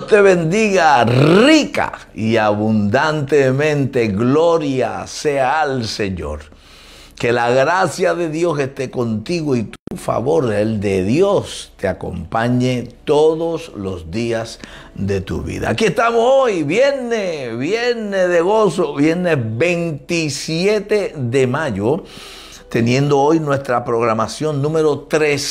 te bendiga rica y abundantemente. Gloria sea al Señor. Que la gracia de Dios esté contigo y tu favor, el de Dios, te acompañe todos los días de tu vida. Aquí estamos hoy, viernes de gozo, viernes 27 de mayo, teniendo hoy nuestra programación número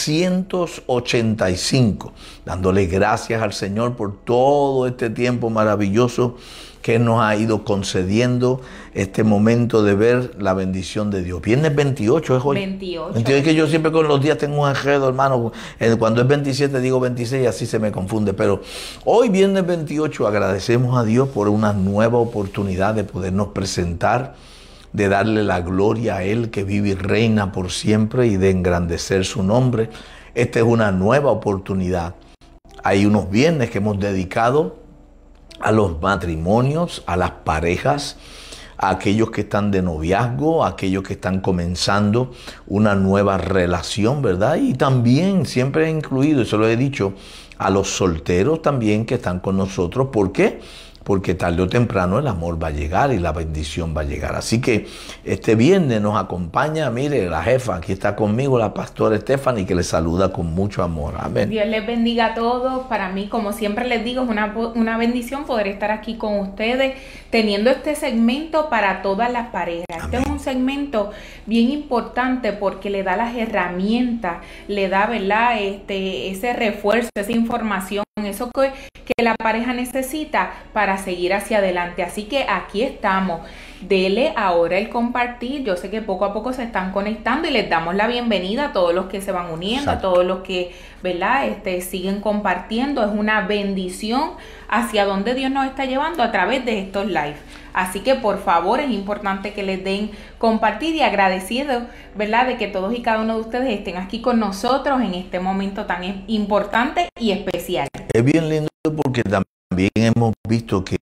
385, dándole gracias al Señor por todo este tiempo maravilloso que nos ha ido concediendo este momento de ver la bendición de Dios. Viernes 28 es hoy. 28. Es que yo siempre con los días tengo un enredo, hermano. Cuando es 27 digo 26 y así se me confunde. Pero hoy, viernes 28, agradecemos a Dios por una nueva oportunidad de podernos presentar, de darle la gloria a Él que vive y reina por siempre y de engrandecer su nombre. Esta es una nueva oportunidad. Hay unos viernes que hemos dedicado a los matrimonios, a las parejas, a aquellos que están de noviazgo, a aquellos que están comenzando una nueva relación, ¿verdad? Y también siempre he incluido, eso lo he dicho, a los solteros también que están con nosotros. ¿Por qué? Porque tarde o temprano el amor va a llegar y la bendición va a llegar. Así que este viernes nos acompaña, mire, la jefa, aquí está conmigo, la pastora Stephanie, que les saluda con mucho amor. Amén. Dios les bendiga a todos. Para mí, como siempre les digo, es una bendición poder estar aquí con ustedes, teniendo este segmento para todas las parejas. Amén. Este es un segmento bien importante porque le da las herramientas, le da, ¿verdad? Ese refuerzo, esa información, eso que la pareja necesita para seguir hacia adelante. Así que aquí estamos. Dele ahora el compartir. Yo sé que poco a poco se están conectando y les damos la bienvenida a todos los que se van uniendo. Exacto. A todos los que, ¿verdad? Siguen compartiendo. Es una bendición hacia donde Dios nos está llevando a través de estos live. Así que por favor es importante que les den compartir y agradecido, ¿verdad? De que todos y cada uno de ustedes estén aquí con nosotros en este momento tan importante y especial. Es bien lindo porque también hemos visto que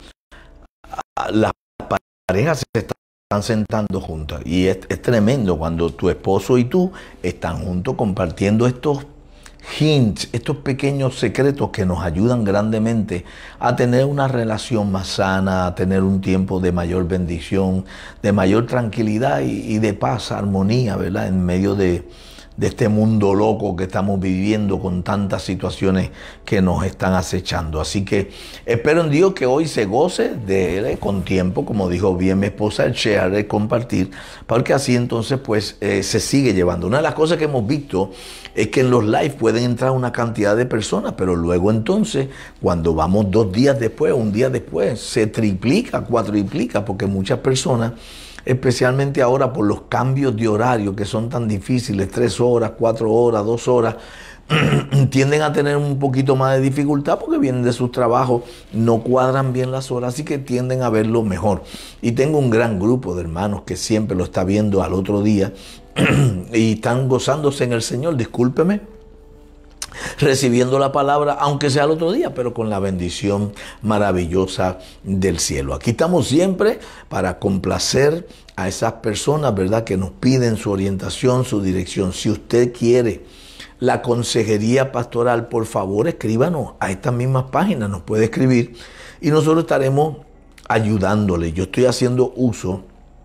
las parejas se están sentando juntas y es tremendo cuando tu esposo y tú están juntos compartiendo estos hints, estos pequeños secretos que nos ayudan grandemente a tener una relación más sana, a tener un tiempo de mayor bendición, de mayor tranquilidad y de paz, armonía, ¿verdad? En medio de este mundo loco que estamos viviendo con tantas situaciones que nos están acechando. Así que espero en Dios que hoy se goce de él con tiempo, como dijo bien mi esposa, el share, el compartir, porque así entonces pues se sigue llevando. Una de las cosas que hemos visto es que en los live pueden entrar una cantidad de personas, pero luego entonces cuando vamos 2 días después, un día después, se triplica, cuatriplica, porque muchas personas, especialmente ahora por los cambios de horario que son tan difíciles, 3 horas, 4 horas, 2 horas, tienden a tener un poquito más de dificultad porque vienen de sus trabajos, no cuadran bien las horas, así que tienden a verlo mejor. Y tengo un gran grupo de hermanos que siempre lo está viendo al otro día y están gozándose en el Señor, discúlpeme, recibiendo la palabra, aunque sea el otro día, pero con la bendición maravillosa del cielo. Aquí estamos siempre para complacer a esas personas, ¿verdad?, que nos piden su orientación, su dirección. Si usted quiere la consejería pastoral, por favor, escríbanos a estas mismas páginas, nos puede escribir y nosotros estaremos ayudándole. Yo estoy haciendo uso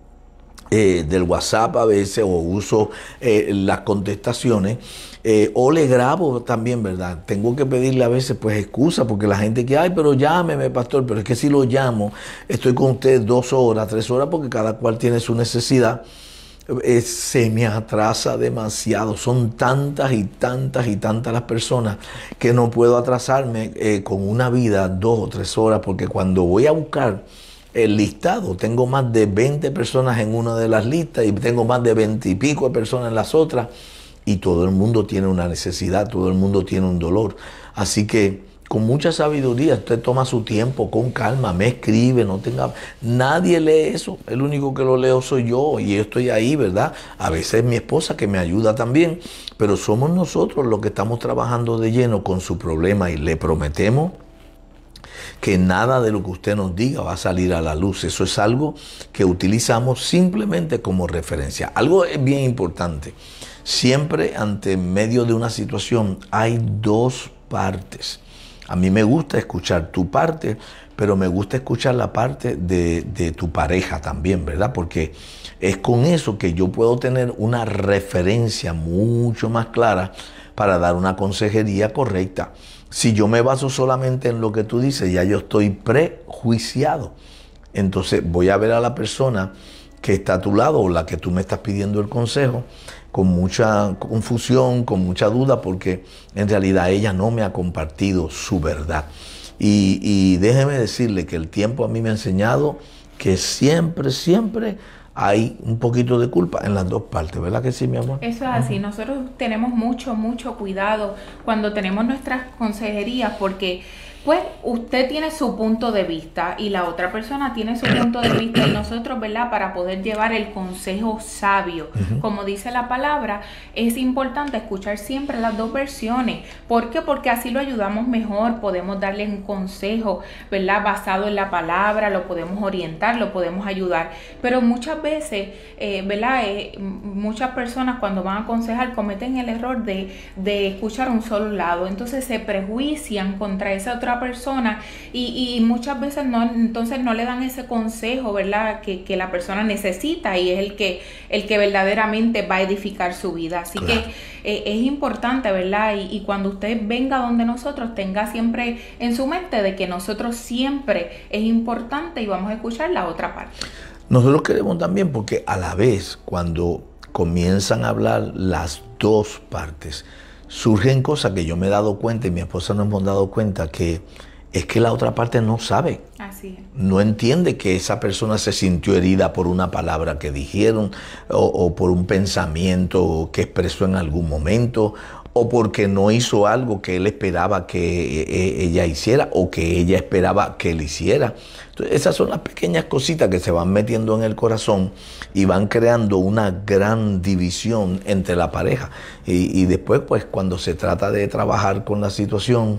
del WhatsApp a veces, o uso las contestaciones, o le grabo también, ¿verdad? Tengo que pedirle a veces pues excusa, porque la gente que, ay, pero llámeme, pastor, pero es que si lo llamo, estoy con usted 2 horas, 3 horas, porque cada cual tiene su necesidad. Se me atrasa demasiado, son tantas y tantas y tantas las personas que no puedo atrasarme con una vida 2 o 3 horas, porque cuando voy a buscar el listado, tengo más de 20 personas en una de las listas y tengo más de 20 y pico de personas en las otras, y todo el mundo tiene una necesidad, todo el mundo tiene un dolor. Así que con mucha sabiduría usted toma su tiempo, con calma, me escribe, nadie lee eso, el único que lo leo soy yo y yo estoy ahí, ¿verdad? A veces es mi esposa que me ayuda también, pero somos nosotros los que estamos trabajando de lleno con su problema y le prometemos que nada de lo que usted nos diga va a salir a la luz. Eso es algo que utilizamos simplemente como referencia. Algo es bien importante. Siempre ante medio de una situación hay 2 partes. A mí me gusta escuchar tu parte, pero me gusta escuchar la parte de tu pareja también, ¿verdad? Porque es con eso que yo puedo tener una referencia mucho más clara para dar una consejería correcta. Si yo me baso solamente en lo que tú dices, ya yo estoy prejuiciado. Entonces voy a ver a la persona que está a tu lado o la que tú me estás pidiendo el consejo con mucha confusión, con mucha duda, porque en realidad ella no me ha compartido su verdad. Y déjeme decirle que el tiempo a mí me ha enseñado que siempre hay un poquito de culpa en las dos partes, ¿verdad que sí, mi amor? Eso es así. Nosotros tenemos mucho cuidado cuando tenemos nuestras consejerías, porque pues usted tiene su punto de vista y la otra persona tiene su punto de vista, y nosotros, ¿verdad? Para poder llevar el consejo sabio, como dice la palabra, es importante escuchar siempre las dos versiones. ¿Por qué? Porque así lo ayudamos mejor, podemos darle un consejo, ¿verdad? Basado en la palabra, lo podemos orientar, lo podemos ayudar. Pero muchas veces, ¿verdad? Muchas personas cuando van a aconsejar cometen el error de escuchar un solo lado, entonces se prejuician contra esa otra persona y muchas veces entonces no le dan ese consejo, ¿verdad? Que la persona necesita, y es el que verdaderamente va a edificar su vida. Así claro. Que es importante, ¿verdad? Y cuando usted venga donde nosotros, tenga siempre en su mente de que nosotros siempre es importante y vamos a escuchar la otra parte. Nosotros queremos también, porque a la vez cuando comienzan a hablar las dos partes, surgen cosas que yo me he dado cuenta y mi esposa nos hemos dado cuenta, que es que la otra parte no sabe. Así es. No entiende que esa persona se sintió herida por una palabra que dijeron, o por un pensamiento que expresó en algún momento, o porque no hizo algo que él esperaba que ella hiciera o que ella esperaba que él hiciera. Entonces, esas son las pequeñas cositas que se van metiendo en el corazón y van creando una gran división entre la pareja. Y después, pues, cuando se trata de trabajar con la situación,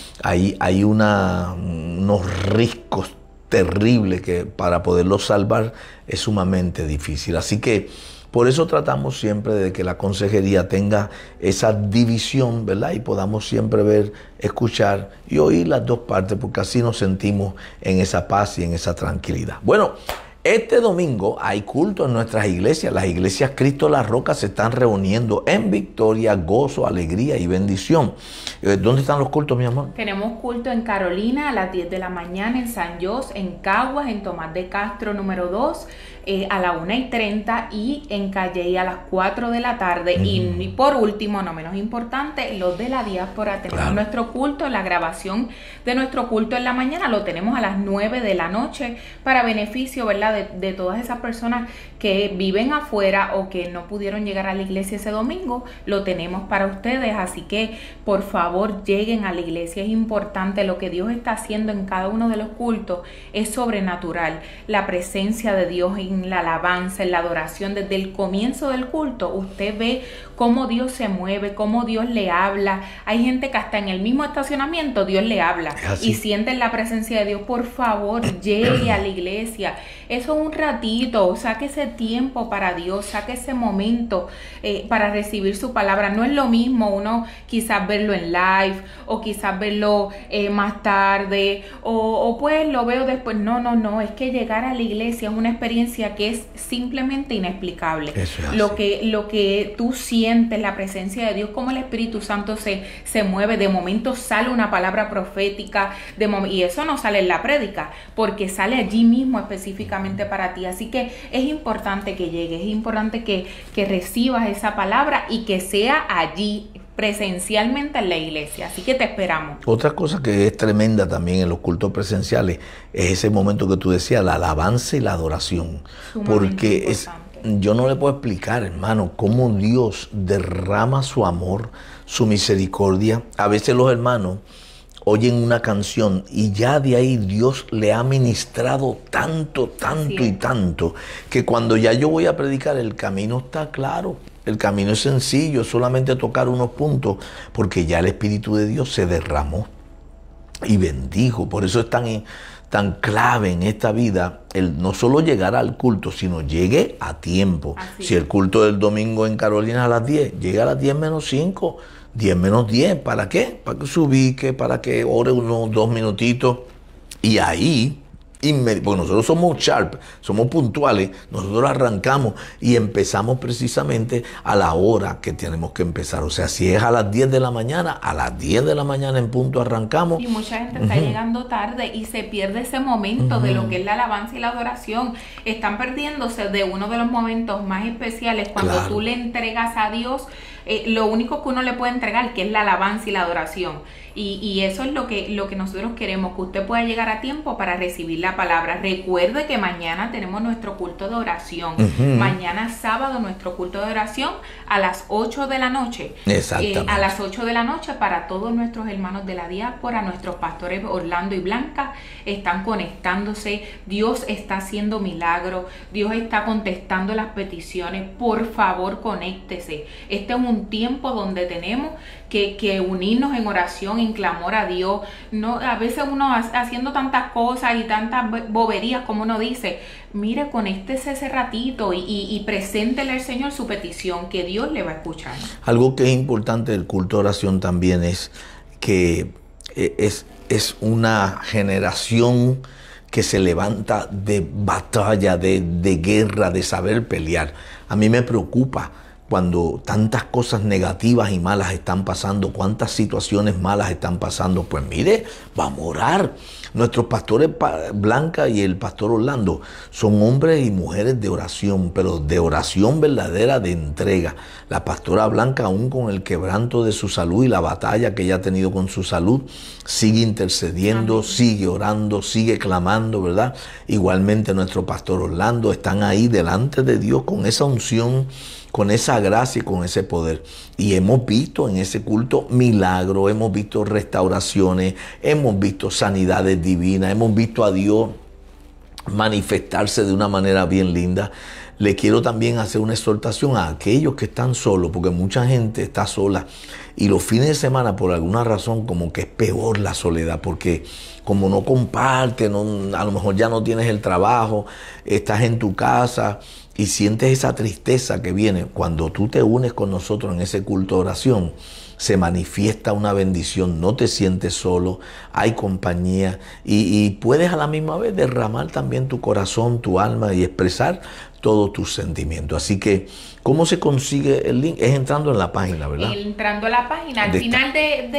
hay unos riscos terribles que para poderlos salvar es sumamente difícil. Así que por eso tratamos siempre de que la consejería tenga esa división, ¿verdad? Y podamos siempre ver, escuchar y oír las dos partes, porque así nos sentimos en esa paz y en esa tranquilidad. Bueno, este domingo hay culto en nuestras iglesias. Las iglesias Cristo La Roca se están reuniendo en victoria, gozo, alegría y bendición. ¿Dónde están los cultos, mi amor? Tenemos culto en Carolina a las 10 de la mañana, en San Jos, en Caguas, en Tomás de Castro número 2, a las 1:30, y en Calley a las 4 de la tarde. Y por último, no menos importante, los de la diáspora. Tenemos nuestro culto, la grabación de nuestro culto en la mañana lo tenemos a las 9 de la noche para beneficio, ¿verdad?, de todas esas personas que viven afuera o que no pudieron llegar a la iglesia ese domingo. Lo tenemos para ustedes, así que por favor lleguen a la iglesia. Es importante, lo que Dios está haciendo en cada uno de los cultos es sobrenatural. La presencia de Dios en la alabanza, en la adoración, desde el comienzo del culto usted ve cómo Dios se mueve, cómo Dios le habla. Hay gente que hasta en el mismo estacionamiento Dios le habla y sienten la presencia de Dios. Por favor, llegue a la iglesia. Eso es un ratito, saque ese tiempo para Dios, saque ese momento para recibir su palabra. No es lo mismo uno quizás verlo en live o quizás verlo más tarde o pues lo veo después. No, es que llegar a la iglesia es una experiencia que es simplemente inexplicable. Lo que tú sientes, la presencia de Dios, como el Espíritu Santo se mueve, de momento sale una palabra profética, y eso no sale en la prédica, porque sale allí mismo específicamente para ti. Así que es importante que llegues, es importante que recibas esa palabra y que sea allí presencialmente en la iglesia. Así que te esperamos. Otra cosa que es tremenda también en los cultos presenciales es ese momento que tú decías, la alabanza y la adoración. Porque yo no le puedo explicar, hermano, cómo Dios derrama su amor, su misericordia. A veces los hermanos oyen una canción y ya de ahí Dios le ha ministrado tanto y tanto, que cuando ya yo voy a predicar, el camino está claro. El camino es sencillo, solamente tocar unos puntos, porque ya el Espíritu de Dios se derramó y bendijo. Por eso es tan clave en esta vida el no solo llegar al culto, sino llegue a tiempo. Si el culto del domingo en Carolina a las 10, llegue a las 10 menos 5. 10 menos 10, ¿para qué? Para que se ubique, para que ore unos 2 minutitos. Y ahí, porque nosotros somos sharp, somos puntuales, nosotros arrancamos y empezamos precisamente a la hora que tenemos que empezar. O sea, si es a las 10 de la mañana, a las 10 de la mañana en punto arrancamos. Y mucha gente está llegando tarde y se pierde ese momento de lo que es la alabanza y la adoración. Están perdiéndose de uno de los momentos más especiales cuando tú le entregas a Dios lo único que uno le puede entregar, que es la alabanza y la adoración. Y eso es lo que nosotros queremos, que usted pueda llegar a tiempo para recibir la palabra. Recuerde que mañana tenemos nuestro culto de oración. Mañana sábado nuestro culto de oración a las 8 de la noche. Exactamente. A las 8 de la noche para todos nuestros hermanos de la diáspora, nuestros pastores Orlando y Blanca están conectándose. Dios está haciendo milagros. Dios está contestando las peticiones. Por favor, conéctese. Este es un tiempo donde tenemos que unirnos en oración, en clamor a Dios. No, a veces uno haciendo tantas cosas y tantas boberías, como uno dice, mire, conéctese ese ratito y preséntele al Señor su petición, que Dios le va a escuchar. Algo que es importante del culto de oración también es que es una generación que se levanta de batalla, de guerra, de saber pelear. A mí me preocupa cuando tantas cosas negativas y malas están pasando, cuántas situaciones malas están pasando. Pues mire, vamos a orar. Nuestros pastores Blanca y el pastor Orlando son hombres y mujeres de oración, pero de oración verdadera, de entrega. La pastora Blanca, aún con el quebranto de su salud y la batalla que ella ha tenido con su salud, sigue intercediendo, amén, sigue orando, sigue clamando, ¿verdad? Igualmente nuestro pastor Orlando están ahí delante de Dios con esa unción, con esa gracia y con ese poder. Y hemos visto en ese culto milagros, hemos visto restauraciones, hemos visto sanidades divinas, hemos visto a Dios manifestarse de una manera bien linda. Le quiero también hacer una exhortación a aquellos que están solos, porque mucha gente está sola y los fines de semana por alguna razón como que es peor la soledad, porque como no compartes, a lo mejor ya no tienes el trabajo, estás en tu casa y sientes esa tristeza que viene. Cuando tú te unes con nosotros en ese culto de oración, se manifiesta una bendición, no te sientes solo, hay compañía y puedes a la misma vez derramar también tu corazón, tu alma y expresar todos tus sentimientos. Así que, ¿cómo se consigue el link? Es entrando en la página, ¿verdad? Entrando a la página. Al final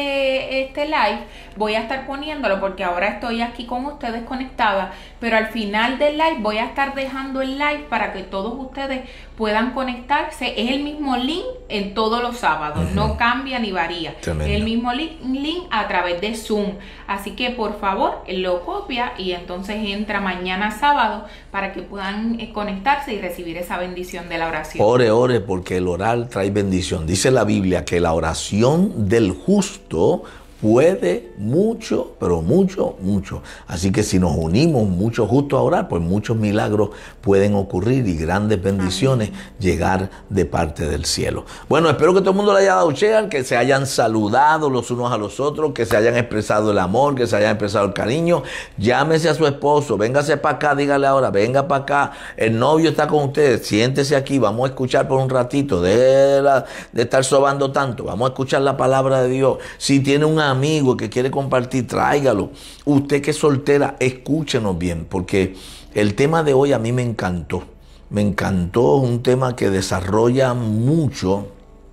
de este live voy a estar poniéndolo porque ahora estoy aquí con ustedes conectada, pero al final del live voy a estar dejando el live para que todos ustedes puedan conectarse. Es el mismo link en todos los sábados, no cambia ni varía. Tremendo. Es el mismo link a través de Zoom. Así que por favor lo copia y entonces entra mañana sábado para que puedan conectarse y recibir esa bendición de la oración. Ore, porque el orar trae bendición. Dice la Biblia que la oración del justo puede mucho, pero mucho. Así que si nos unimos muchos justos a orar, pues muchos milagros pueden ocurrir y grandes bendiciones llegar de parte del cielo. Bueno, espero que todo el mundo le haya dado share, que se hayan saludado los unos a los otros, que se hayan expresado el amor, que se hayan expresado el cariño. Llámese a su esposo, véngase para acá, dígale ahora, venga para acá, el novio está con ustedes, siéntese aquí, vamos a escuchar por un ratito, de estar sobando tanto, vamos a escuchar la palabra de Dios. Si tiene un amigo que quiere compartir, tráigalo. Usted que es soltera, escúchenos bien, porque el tema de hoy a mí me encantó. Me encantó, un tema que desarrolla mucho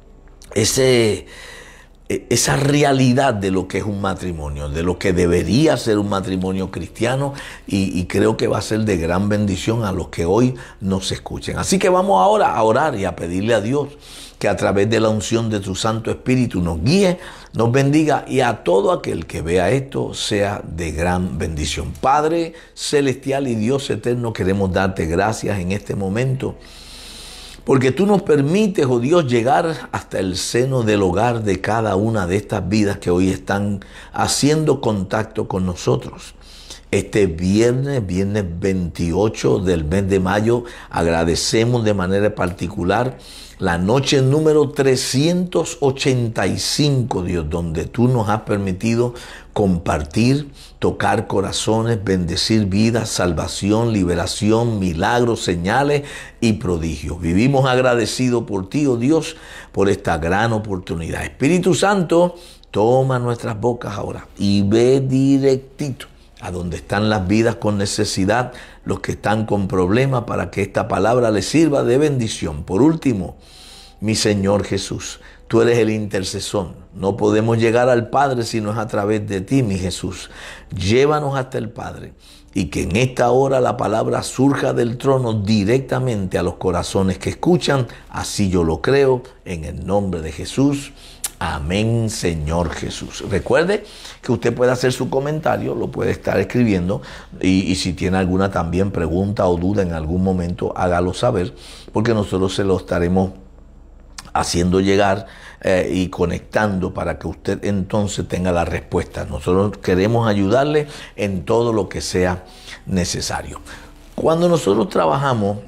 esa realidad de lo que es un matrimonio, de lo que debería ser un matrimonio cristiano y creo que va a ser de gran bendición a los que hoy nos escuchen. Así que vamos ahora a orar y a pedirle a Dios que a través de la unción de su Santo Espíritu nos guíe, nos bendiga y a todo aquel que vea esto sea de gran bendición. Padre celestial y Dios eterno, queremos darte gracias en este momento porque tú nos permites, oh Dios, llegar hasta el seno del hogar de cada una de estas vidas que hoy están haciendo contacto con nosotros. Este viernes 28 del mes de mayo, agradecemos de manera particular La noche número 385, Dios, donde tú nos has permitido compartir, tocar corazones, bendecir vidas, salvación, liberación, milagros, señales y prodigios. Vivimos agradecidos por ti, oh Dios, por esta gran oportunidad. Espíritu Santo, toma nuestras bocas ahora y ve directito a donde están las vidas con necesidad, los que están con problemas, para que esta palabra les sirva de bendición. Por último, mi Señor Jesús, tú eres el intercesor. No podemos llegar al Padre si no es a través de ti, mi Jesús. Llévanos hasta el Padre y que en esta hora la palabra surja del trono directamente a los corazones que escuchan. Así yo lo creo, en el nombre de Jesús. Amén, Señor Jesús. Recuerde que usted puede hacer su comentario, lo puede estar escribiendo y si tiene alguna también pregunta o duda en algún momento, hágalo saber, porque nosotros se lo estaremos haciendo llegar y conectando para que usted entonces tenga la respuesta. Nosotros queremos ayudarle en todo lo que sea necesario. Cuando nosotros trabajamos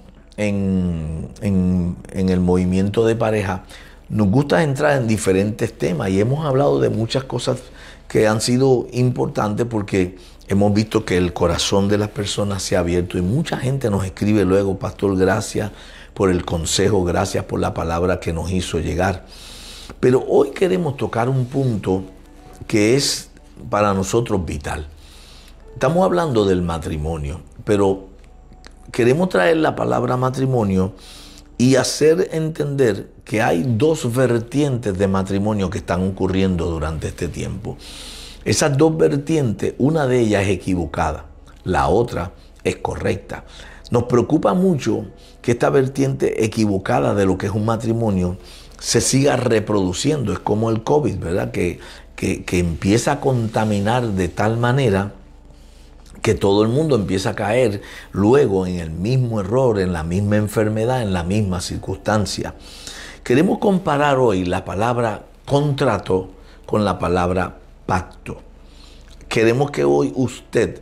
en el movimiento de pareja, nos gusta entrar en diferentes temas y hemos hablado de muchas cosas que han sido importantes porque hemos visto que el corazón de las personas se ha abierto y mucha gente nos escribe luego: pastor, gracias por el consejo, gracias por la palabra que nos hizo llegar. Pero hoy queremos tocar un punto que es para nosotros vital. Estamos hablando del matrimonio, pero queremos traer la palabra matrimonio y hacer entender que hay dos vertientes de matrimonio que están ocurriendo durante este tiempo. Esas dos vertientes, una de ellas es equivocada, la otra es correcta. Nos preocupa mucho que esta vertiente equivocada de lo que es un matrimonio se siga reproduciendo. Es como el COVID, ¿verdad? Que empieza a contaminar de tal manera que todo el mundo empieza a caer luego en el mismo error, en la misma enfermedad, en la misma circunstancia. Queremos comparar hoy la palabra contrato con la palabra pacto. Queremos que hoy usted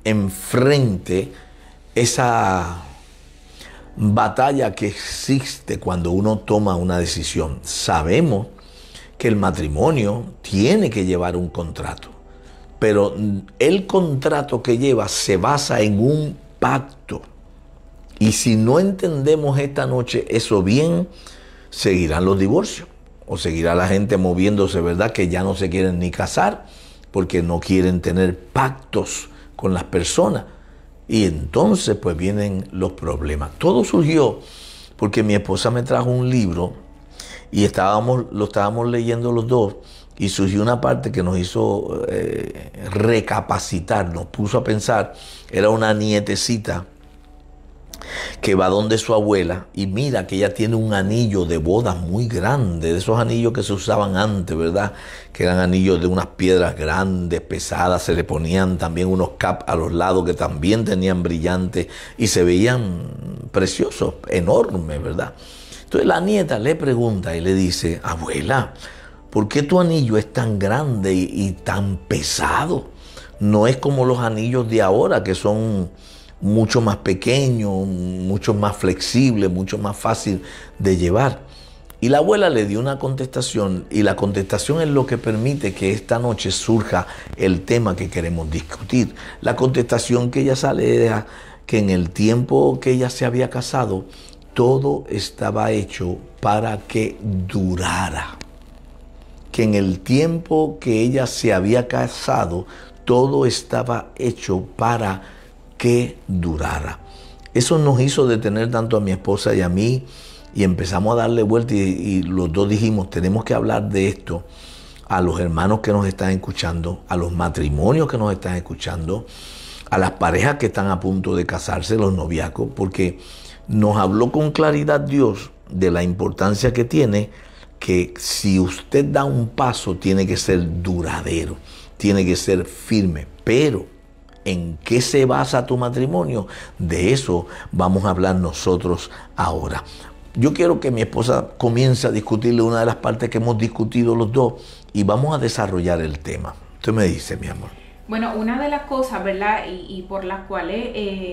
enfrente esa batalla que existe cuando uno toma una decisión. Sabemos que el matrimonio tiene que llevar un contrato, pero el contrato que lleva se basa en un pacto. Y si no entendemos esta noche eso bien, seguirán los divorcios o seguirá la gente moviéndose, ¿verdad? Que ya no se quieren ni casar porque no quieren tener pactos con las personas. Y entonces pues vienen los problemas. Todo surgió porque mi esposa me trajo un libro y lo estábamos leyendo los dos y surgió una parte que nos hizo recapacitar, nos puso a pensar. Era una nietecita que va donde su abuela y mira que ella tiene un anillo de bodas muy grande, de esos anillos que se usaban antes, ¿verdad? Que eran anillos de unas piedras grandes, pesadas, se le ponían también unos caps a los lados que también tenían brillantes y se veían preciosos, enormes, ¿verdad? Entonces la nieta le pregunta y le dice: abuela, ¿por qué tu anillo es tan grande y tan pesado? No es como los anillos de ahora que son mucho más pequeño, mucho más flexible, mucho más fácil de llevar. Y la abuela le dio una contestación y la contestación es lo que permite que esta noche surja el tema que queremos discutir. La contestación que ella sale era que en el tiempo que ella se había casado, todo estaba hecho para que durara. Que en el tiempo que ella se había casado, todo estaba hecho para que durara. Eso nos hizo detener tanto a mi esposa y a mí y empezamos a darle vuelta y los dos dijimos: tenemos que hablar de esto a los hermanos que nos están escuchando, a los matrimonios que nos están escuchando, a las parejas que están a punto de casarse, los noviazgos, porque nos habló con claridad Dios de la importancia que tiene, que si usted da un paso tiene que ser duradero, tiene que ser firme. Pero ¿en qué se basa tu matrimonio? De eso vamos a hablar nosotros ahora. Yo quiero que mi esposa comience a discutirle una de las partes que hemos discutido los dos y vamos a desarrollar el tema. Usted me dice, mi amor. Bueno, una de las cosas, ¿verdad? Y por las cuales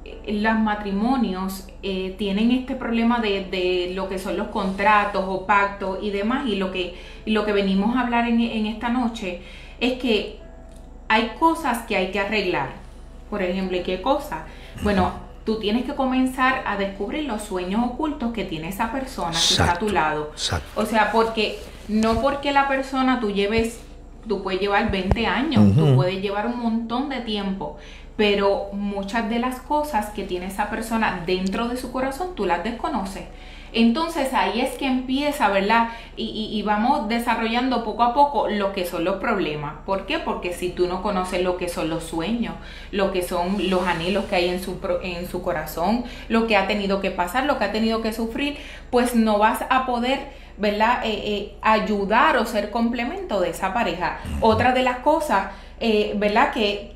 los matrimonios tienen este problema de lo que son los contratos o pactos y demás, y lo que venimos a hablar en esta noche es que hay cosas que hay que arreglar. Por ejemplo, ¿qué cosa? Bueno, tú tienes que comenzar a descubrir los sueños ocultos que tiene esa persona que está a tu lado. Exacto. O sea, no porque la persona tú puedes llevar 20 años, tú puedes llevar un montón de tiempo, pero muchas de las cosas que tiene esa persona dentro de su corazón, tú las desconoces. Entonces ahí es que empieza, ¿verdad? Y vamos desarrollando poco a poco lo que son los problemas. ¿Por qué? Porque si tú no conoces lo que son los sueños, lo que son los anhelos que hay en su corazón, lo que ha tenido que pasar, lo que ha tenido que sufrir, pues no vas a poder, ¿verdad? Ayudar o ser complemento de esa pareja. Otra de las cosas, ¿verdad?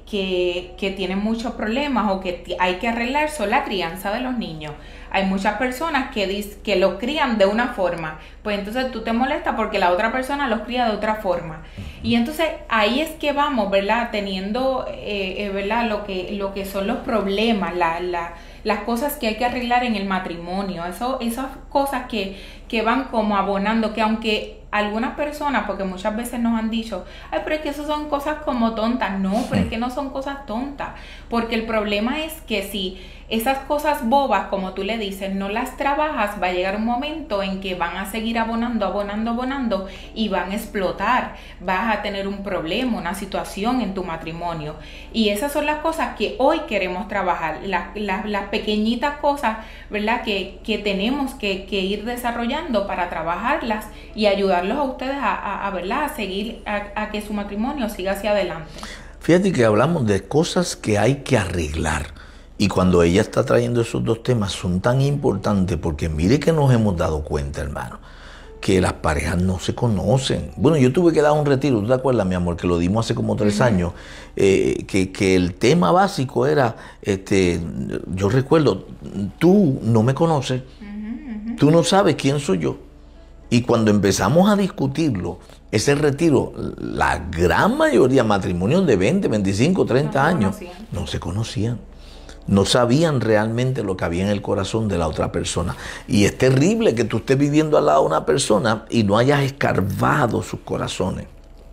Que tienen muchos problemas o que hay que arreglar son la crianza de los niños. Hay muchas personas que los crían de una forma, pues entonces tú te molestas porque la otra persona los cría de otra forma. Y entonces ahí es que vamos, ¿verdad? Teniendo, ¿verdad? Lo que son los problemas, las cosas que hay que arreglar en el matrimonio, esas cosas que van como abonando, que aunque algunas personas, porque muchas veces nos han dicho, ay, pero es que eso son cosas como tontas. No, pero es que no son cosas tontas, porque el problema es que si esas cosas bobas, como tú le dices, no las trabajas, va a llegar un momento en que van a seguir abonando y van a explotar. Vas a tener un problema, una situación en tu matrimonio. Y esas son las cosas que hoy queremos trabajar, las pequeñitas cosas, ¿verdad? Que tenemos que ir desarrollando para trabajarlas y ayudarlos a ustedes ¿verdad? A seguir, a que su matrimonio siga hacia adelante. Fíjate que hablamos de cosas que hay que arreglar. Y cuando ella está trayendo esos dos temas son tan importantes porque mire que nos hemos dado cuenta, hermano, que las parejas no se conocen. Bueno, yo tuve que dar un retiro, ¿tú te acuerdas, mi amor? Que lo dimos hace como 3 años. Que el tema básico era, yo recuerdo, tú no me conoces, tú no sabes quién soy yo. Y cuando empezamos a discutirlo, ese retiro, la gran mayoría, matrimonios de 20, 25, 30 años, no se conocían. No sabían realmente lo que había en el corazón de la otra persona. Y es terrible que tú estés viviendo al lado de una persona y no hayas escarbado sus corazones.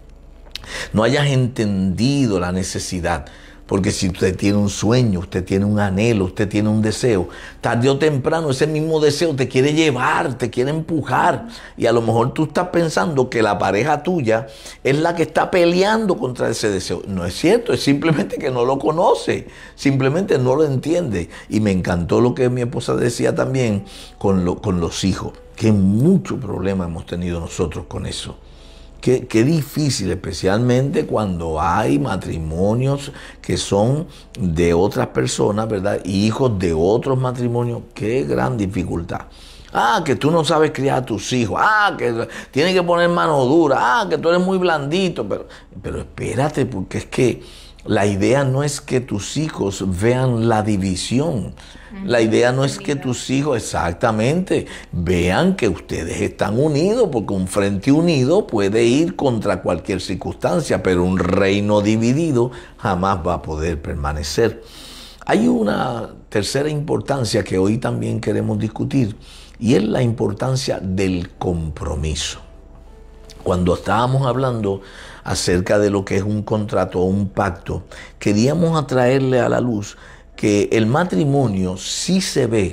No hayas entendido la necesidad. Porque si usted tiene un sueño, usted tiene un anhelo, usted tiene un deseo, tarde o temprano ese mismo deseo te quiere llevar, te quiere empujar. Y a lo mejor tú estás pensando que la pareja tuya es la que está peleando contra ese deseo. No es cierto, es simplemente que no lo conoce, simplemente no lo entiende. Y me encantó lo que mi esposa decía también con los hijos, que mucho problema hemos tenido nosotros con eso. Qué difícil, especialmente cuando hay matrimonios que son de otras personas, ¿verdad? Y hijos de otros matrimonios. Qué gran dificultad. Ah, que tú no sabes criar a tus hijos. Ah, que tienes que poner mano dura. Ah, que tú eres muy blandito. Pero espérate, porque es que la idea no es que tus hijos vean la división. La idea no es que tus hijos exactamente vean que ustedes están unidos, porque un frente unido puede ir contra cualquier circunstancia, pero un reino dividido jamás va a poder permanecer. Hay una tercera importancia que hoy también queremos discutir, y es la importancia del compromiso. Cuando estábamos hablando acerca de lo que es un contrato o un pacto, queríamos atraerle a la luz que el matrimonio sí se ve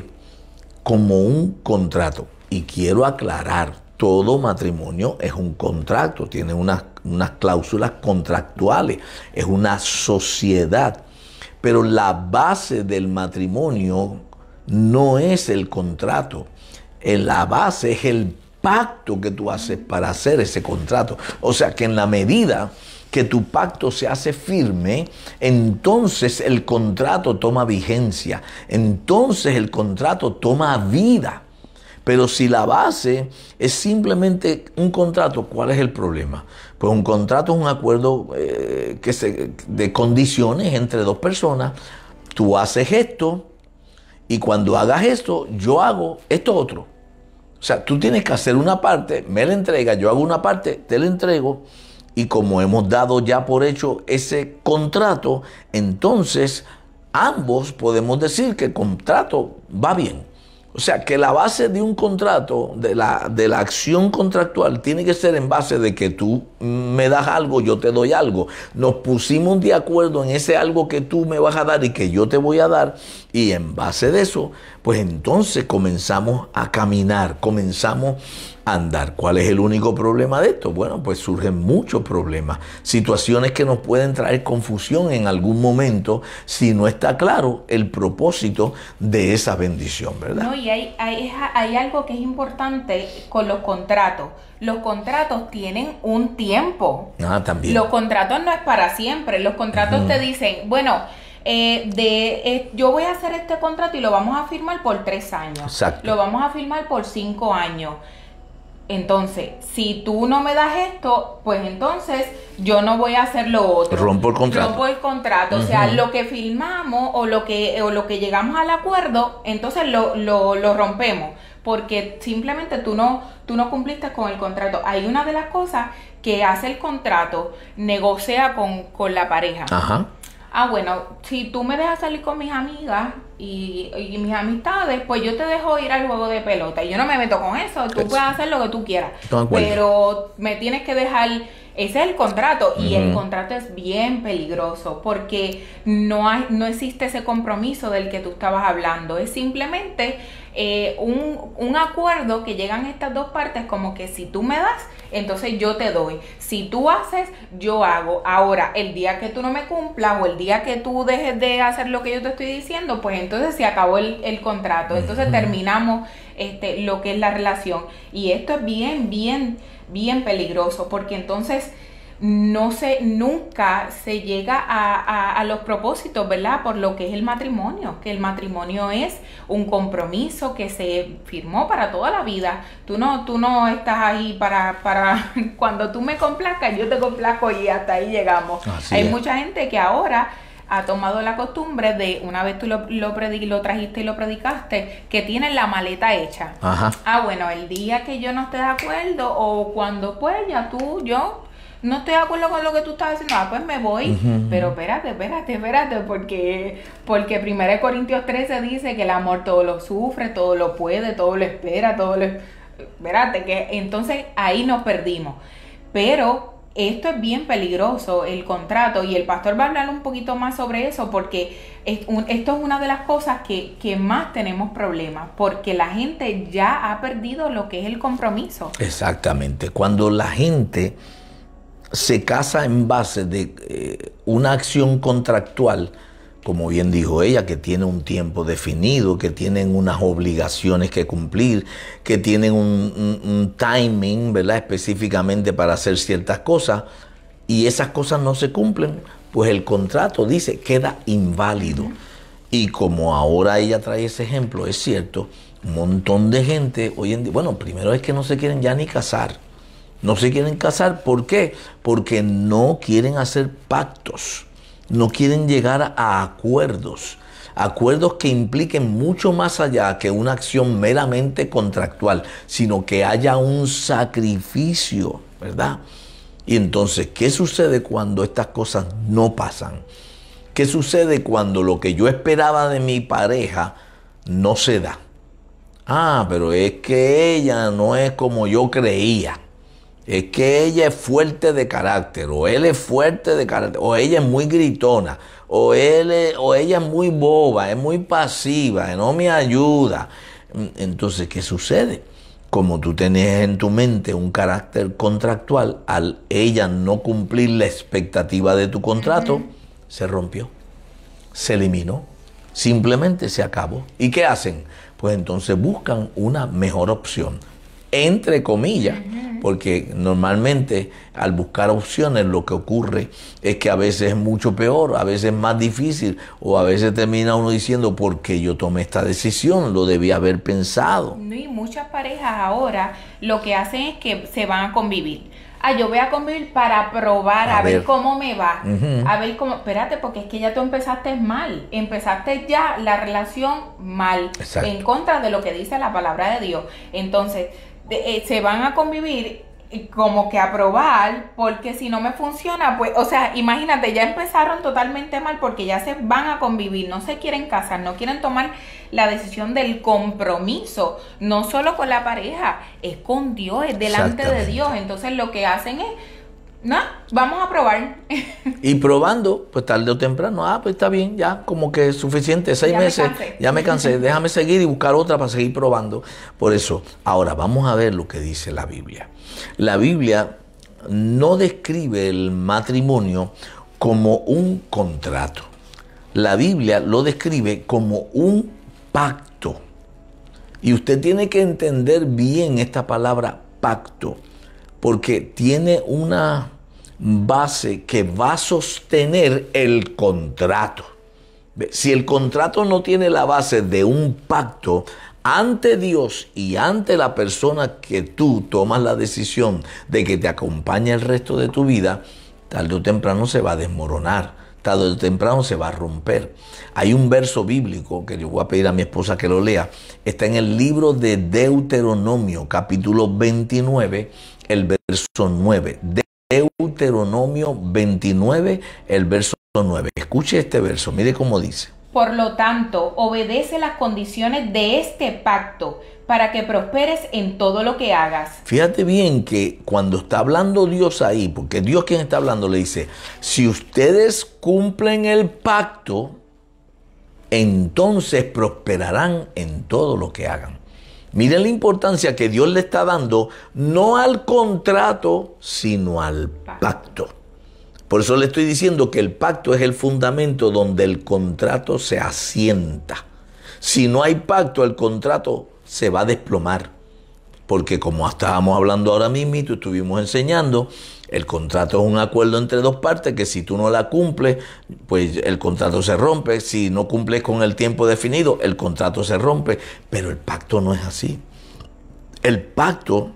como un contrato. Y quiero aclarar, todo matrimonio es un contrato, tiene unas cláusulas contractuales, es una sociedad. Pero la base del matrimonio no es el contrato, la base es el pacto que tú haces para hacer ese contrato. O sea que en la medida que tu pacto se hace firme, entonces el contrato toma vigencia, entonces el contrato toma vida. Pero si la base es simplemente un contrato, ¿cuál es el problema? Pues un contrato es un acuerdo de condiciones entre dos personas. Tú haces esto y cuando hagas esto, yo hago esto otro. O sea, tú tienes que hacer una parte, me la entregas, yo hago una parte, te la entrego. Y como hemos dado ya por hecho ese contrato, entonces ambos podemos decir que el contrato va bien. O sea, que la base de un contrato, de la acción contractual, tiene que ser en base de que tú me das algo, yo te doy algo. Nos pusimos de acuerdo en ese algo que tú me vas a dar y que yo te voy a dar. Y en base de eso, pues entonces comenzamos a caminar, comenzamos a andar. ¿Cuál es el único problema de esto? Bueno, pues surgen muchos problemas, situaciones que nos pueden traer confusión en algún momento si no está claro el propósito de esa bendición, ¿verdad? No, y hay algo que es importante con los contratos. Los contratos tienen un tiempo. Ah, también. Los contratos no es para siempre. Los contratos te dicen, bueno, yo voy a hacer este contrato y lo vamos a firmar por 3 años. Exacto. Lo vamos a firmar por 5 años. Entonces, si tú no me das esto, pues entonces yo no voy a hacer lo otro. Rompo el contrato. Rompo el contrato. O sea, lo que firmamos o lo que llegamos al acuerdo, entonces lo rompemos. Porque simplemente tú no cumpliste con el contrato. Hay una de las cosas que hace el contrato, negocia con la pareja. Ajá. Ah, bueno, si tú me dejas salir con mis amigas y mis amistades, pues yo te dejo ir al juego de pelota. Y yo no me meto con eso. Tú puedes hacer lo que tú quieras. Pero me tienes que dejar... Ese es el contrato. Y el contrato es bien peligroso porque no existe ese compromiso del que tú estabas hablando. Es simplemente un acuerdo que llegan estas dos partes, como que si tú me das, entonces yo te doy. Si tú haces, yo hago. Ahora, el día que tú no me cumplas o el día que tú dejes de hacer lo que yo te estoy diciendo, pues entonces se acabó el contrato. Entonces terminamos lo que es la relación. Y esto es bien peligroso porque entonces nunca se llega a los propósitos, ¿verdad? Por lo que es el matrimonio, que el matrimonio es un compromiso que se firmó para toda la vida. Tú no estás ahí para cuando tú me complazcas, yo te complazco y hasta ahí llegamos. Hay mucha gente que ahora ha tomado la costumbre de, una vez tú lo trajiste y lo predicaste, que tienen la maleta hecha. Ajá. Ah, bueno, el día que yo no esté de acuerdo o cuando pues ya yo no estoy de acuerdo con lo que tú estás haciendo, pues me voy. Pero espérate, porque 1 Corintios 13 dice que el amor todo lo sufre, todo lo puede, todo lo espera, espérate, que entonces ahí nos perdimos. Pero esto es bien peligroso, el contrato, y el pastor va a hablar un poquito más sobre eso porque esto es una de las cosas que más tenemos problemas, porque la gente ya ha perdido lo que es el compromiso. Exactamente. Cuando la gente se casa en base de una acción contractual, como bien dijo ella, que tiene un tiempo definido, que tienen unas obligaciones que cumplir, que tienen un timing, ¿verdad?, específicamente para hacer ciertas cosas, y esas cosas no se cumplen, pues el contrato dice queda inválido. Y como ahora ella trae ese ejemplo, es cierto, un montón de gente hoy en día, bueno, primero es que no se quieren ya ni casar. No se quieren casar, ¿por qué? Porque no quieren hacer pactos. No quieren llegar a acuerdos que impliquen mucho más allá que una acción meramente contractual, sino que haya un sacrificio, ¿verdad? Y entonces, ¿qué sucede cuando estas cosas no pasan? ¿Qué sucede cuando lo que yo esperaba de mi pareja no se da? Ah, pero es que ella no es como yo creía. Es que ella es fuerte de carácter, o él es fuerte de carácter, o ella es muy gritona, o ella es muy boba, es muy pasiva, no me ayuda. Entonces, ¿qué sucede? Como tú tenías en tu mente un carácter contractual, al ella no cumplir la expectativa de tu contrato, se rompió, se eliminó, simplemente se acabó. ¿Y qué hacen? Pues entonces buscan una mejor opción, entre comillas, porque normalmente al buscar opciones lo que ocurre es que a veces es mucho peor, a veces es más difícil, o a veces termina uno diciendo, ¿por qué yo tomé esta decisión? Lo debía haber pensado. Y muchas parejas ahora lo que hacen es que se van a convivir. Yo voy a convivir para probar, a ver cómo me va, a ver cómo, espérate, porque es que ya tú empezaste mal, empezaste ya la relación mal, en contra de lo que dice la palabra de Dios. Entonces, se van a convivir como que aprobar, porque si no me funciona, pues, o sea, imagínate, ya empezaron totalmente mal porque ya se van a convivir, no se quieren casar, no quieren tomar la decisión del compromiso, no solo con la pareja, es con Dios, es delante de Dios. Entonces lo que hacen es, no, vamos a probar. Y probando, pues tarde o temprano, pues está bien, ya como que es suficiente, 6 meses, ya me cansé, déjame seguir y buscar otra para seguir probando. Por eso, ahora vamos a ver lo que dice la Biblia. La Biblia no describe el matrimonio como un contrato. La Biblia lo describe como un pacto. Y usted tiene que entender bien esta palabra pacto, porque tiene una base que va a sostener el contrato. Si el contrato no tiene la base de un pacto, ante Dios y ante la persona que tú tomas la decisión de que te acompañe el resto de tu vida, tarde o temprano se va a desmoronar, tarde o temprano se va a romper. Hay un verso bíblico que yo voy a pedir a mi esposa que lo lea, está en el libro de Deuteronomio, capítulo 29, el verso 9. Deuteronomio 29, el verso 9. Escuche este verso, mire cómo dice. Por lo tanto, obedece las condiciones de este pacto para que prosperes en todo lo que hagas. Fíjate bien que cuando está hablando Dios ahí, porque Dios quien está hablando le dice, si ustedes cumplen el pacto, entonces prosperarán en todo lo que hagan. Miren la importancia que Dios le está dando, no al contrato, sino al pacto. Por eso le estoy diciendo que el pacto es el fundamento donde el contrato se asienta. Si no hay pacto, el contrato se va a desplomar. Porque como estábamos hablando ahora mismo y estuvimos enseñando, el contrato es un acuerdo entre dos partes que si tú no la cumples, pues el contrato se rompe. Si no cumples con el tiempo definido, el contrato se rompe. Pero el pacto no es así. El pacto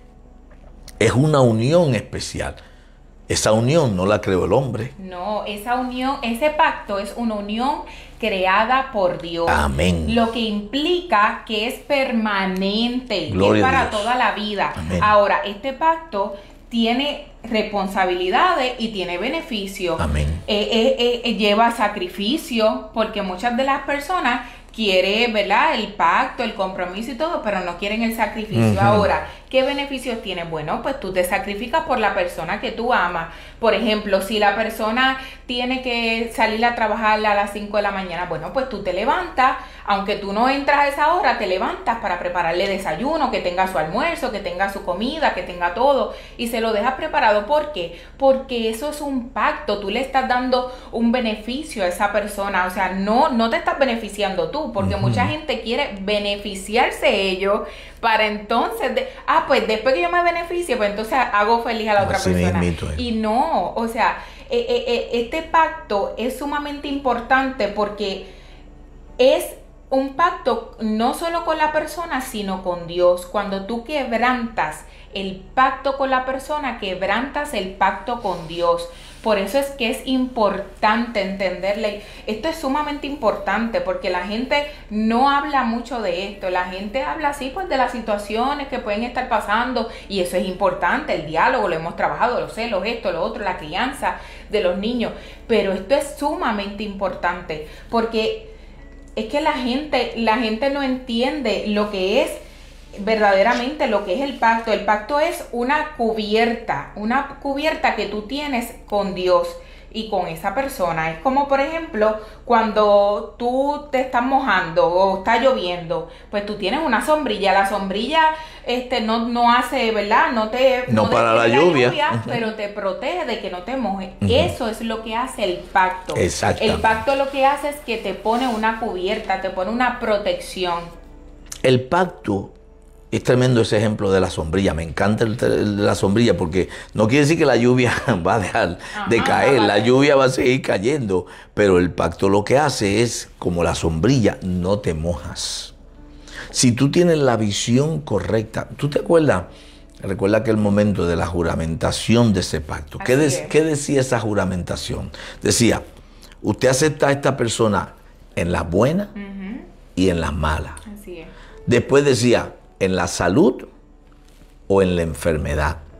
es una unión especial. Esa unión no la creó el hombre. No, esa unión, ese pacto es una unión creada por Dios. Amén. Lo que implica que es permanente, Gloria es para a Dios. toda la vida. Amén. Ahora, este pacto tiene responsabilidades y tiene beneficios. Amén. Lleva sacrificio, porque muchas de las personas quieren, ¿verdad?, el pacto, el compromiso y todo, pero no quieren el sacrificio. Ahora, ¿qué beneficios tiene? Bueno, pues tú te sacrificas por la persona que tú amas. Por ejemplo, si la persona tiene que salir a trabajar a las 5 de la mañana, bueno, pues tú te levantas, aunque tú no entras a esa hora, te levantas para prepararle desayuno, que tenga su almuerzo, que tenga su comida, que tenga todo, y se lo dejas preparado. ¿Por qué? Porque eso es un pacto, tú le estás dando un beneficio a esa persona, o sea, no te estás beneficiando tú, porque mucha gente quiere beneficiarse ellos para entonces, pues después que yo me beneficie, pues entonces hago feliz a la otra persona. Y no, o sea, este pacto es sumamente importante porque es un pacto no solo con la persona, sino con Dios. Cuando tú quebrantas el pacto con la persona, quebrantas el pacto con Dios. Por eso es que es importante entenderle. Esto es sumamente importante porque la gente no habla mucho de esto. La gente habla así pues de las situaciones que pueden estar pasando, y eso es importante, el diálogo, lo hemos trabajado, los celos, esto, lo otro, la crianza de los niños. Pero esto es sumamente importante porque es que la gente no entiende lo que es verdaderamente lo que es el pacto. El pacto es una cubierta que tú tienes con Dios y con esa persona. Es como, por ejemplo, cuando tú te estás mojando o está lloviendo, pues tú tienes una sombrilla. La sombrilla no hace, ¿verdad? No para la lluvia, pero te protege de que no te mojes. Eso es lo que hace el pacto. Exactamente. El pacto lo que hace es que te pone una cubierta, te pone una protección. El pacto es tremendo, ese ejemplo de la sombrilla. Me encanta el de la sombrilla porque no quiere decir que la lluvia va a dejar de caer. La lluvia va a seguir cayendo. Pero el pacto lo que hace es, como la sombrilla, no te mojas. Si tú tienes la visión correcta, ¿tú te acuerdas? Recuerda aquel momento de la juramentación de ese pacto. ¿Qué decía esa juramentación? Decía, usted acepta a esta persona en las buenas y en las malas. Así es. Después decía, en la salud o en la enfermedad.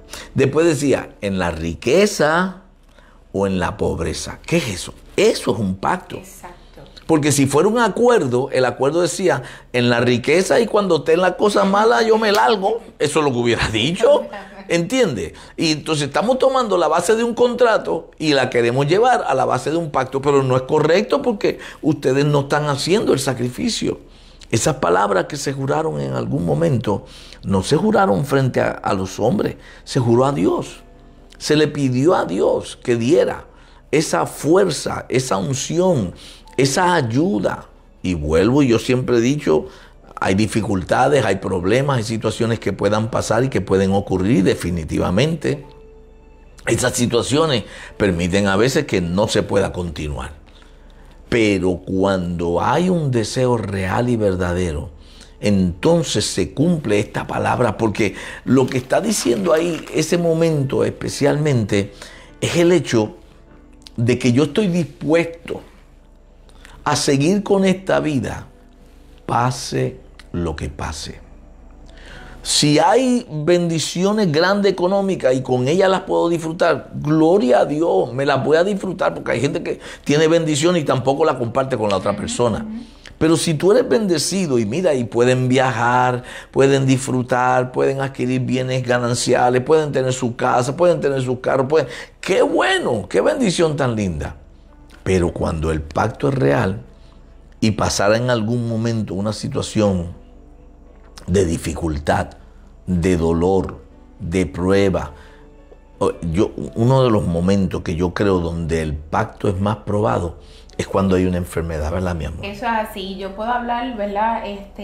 Después decía, en la riqueza o en la pobreza. ¿Qué es eso? Eso es un pacto. Exacto. Porque si fuera un acuerdo, el acuerdo decía, en la riqueza y cuando esté en la cosa mala yo me largo. Eso es lo que hubiera dicho. ¿Entiende? Y entonces estamos tomando la base de un contrato y la queremos llevar a la base de un pacto, pero no es correcto porque ustedes no están haciendo el sacrificio. Esas palabras que se juraron en algún momento, no se juraron frente a los hombres, se juró a Dios. Se le pidió a Dios que diera esa fuerza, esa unción, esa ayuda. Y vuelvo, yo siempre he dicho, hay dificultades, hay problemas, hay situaciones que puedan pasar y que pueden ocurrir definitivamente. Esas situaciones permiten a veces que no se pueda continuar. Pero cuando hay un deseo real y verdadero, entonces se cumple esta palabra, porque lo que está diciendo ahí, ese momento especialmente, es el hecho de que yo estoy dispuesto a seguir con esta vida, pase lo que pase. Si hay bendiciones grandes económicas y con ellas las puedo disfrutar, gloria a Dios, me las voy a disfrutar, porque hay gente que tiene bendición y tampoco la comparte con la otra persona. Pero si tú eres bendecido y mira, y pueden viajar, pueden disfrutar, pueden adquirir bienes gananciales, pueden tener su casa, pueden tener su carro, ¡qué bueno! ¡Qué bendición tan linda! Pero cuando el pacto es real y pasara en algún momento una situación de dificultad, de dolor, de prueba, uno de los momentos que yo creo donde el pacto es más probado es cuando hay una enfermedad, ¿verdad, mi amor? Eso es así. Yo puedo hablar, ¿verdad?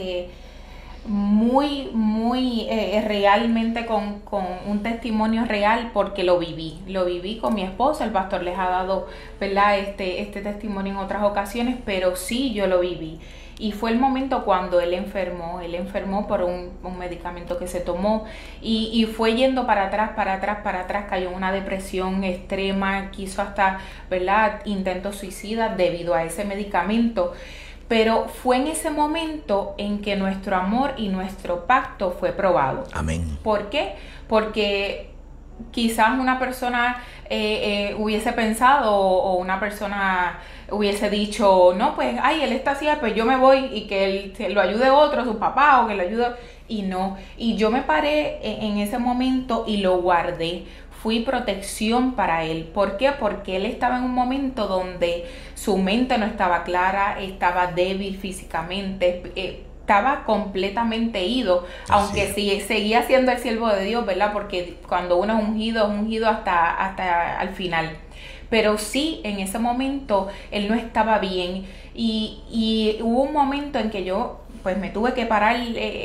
Muy realmente con un testimonio real porque lo viví con mi esposo. El pastor les ha dado, ¿verdad? Este testimonio en otras ocasiones, pero sí yo lo viví. Y fue el momento cuando él enfermó por un medicamento que se tomó y fue yendo para atrás, cayó en una depresión extrema, quiso hasta, ¿verdad?, intentos suicidas debido a ese medicamento. Pero fue en ese momento en que nuestro amor y nuestro pacto fue probado. Amén. ¿Por qué? Porque quizás una persona hubiese pensado o una persona hubiese dicho, no, pues, ay, él está así, pues yo me voy y que él lo ayude otro, su papá, o que lo ayude. Y no. Y yo me paré en ese momento y lo guardé. Fui protección para él. ¿Por qué? Porque él estaba en un momento donde su mente no estaba clara, estaba débil físicamente, estaba completamente ido, aunque sí seguía siendo el siervo de Dios, ¿verdad? Porque cuando uno es ungido hasta al final. Pero sí, en ese momento él no estaba bien y hubo un momento en que yo pues me tuve que parar